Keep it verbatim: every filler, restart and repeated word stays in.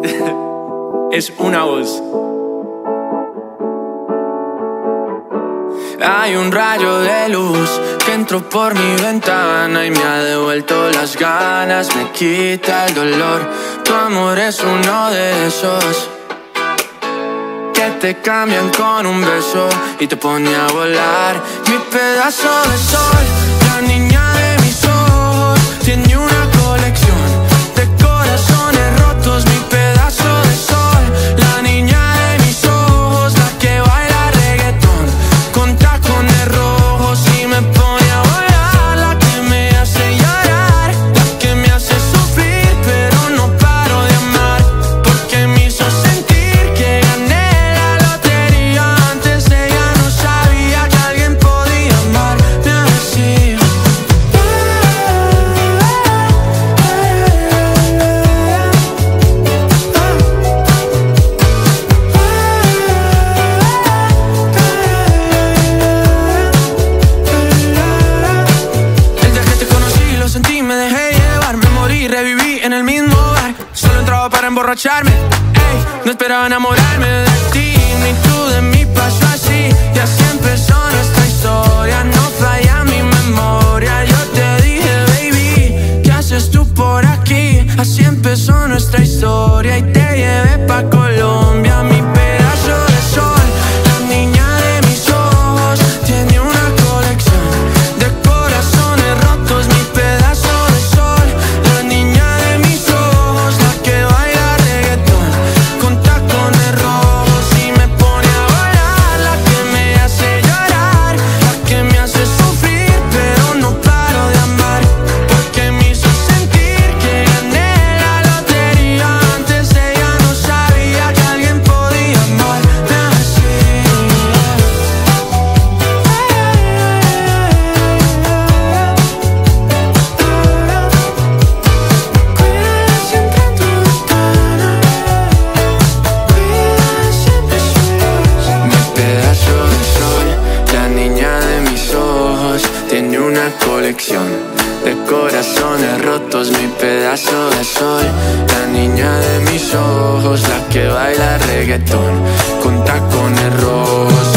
Es una voz. Hay un rayo de luz que entró por mi ventana y me ha devuelto las ganas, me quita el dolor. Tu amor es uno de esos que te cambian con un beso y te pone a volar. Mi pedazo de sol, la niña de mis ojos, tiene una colección de corazones rotos. Mi pedazo de sol, la niña de mis ojos, la que baila reggaetón con tacones rojos y me pone a volar. La que me hace llorar, la que me hace sufrir, pero no paro de amar, porque me hizo sentir que gané la lotería. Antes ella no sabía que alguien podía amarme así. El día que te conocí lo sentí, me dejé llevar, me morí, reviví en el mismo bar. Solo entraba para emborracharme, ey, no esperaba enamorarme de ti, ni tú de mí, pasó así. Y así empezó nuestra historia, no falla mi memoria. Yo te dije, baby, ¿qué haces tú por aquí? Así empezó nuestra historia y te llevé pa' Colombia. Mi pedazo de sol, la niña de mis ojos, tiene una colección de corazones rotos. Mi pedazo de sol, la niña de mis ojos, la que baila reggaetón con tacones rojos y me pone a volar. La que me hace llorar, la que me hace sufrir, pero no paro de amar, porque me hizo sentir que gané la lotería. Antes ella no sabía que alguien podía amarme así. Cuida siempre tu ventana, cuida siempre su luz. Mi pedazo de sol, la niña de mis ojos, tiene una colección de corazones rotos. Mi pedazo de sol, la niña de mis ojos, la que baila reggaetón con tacones rojos.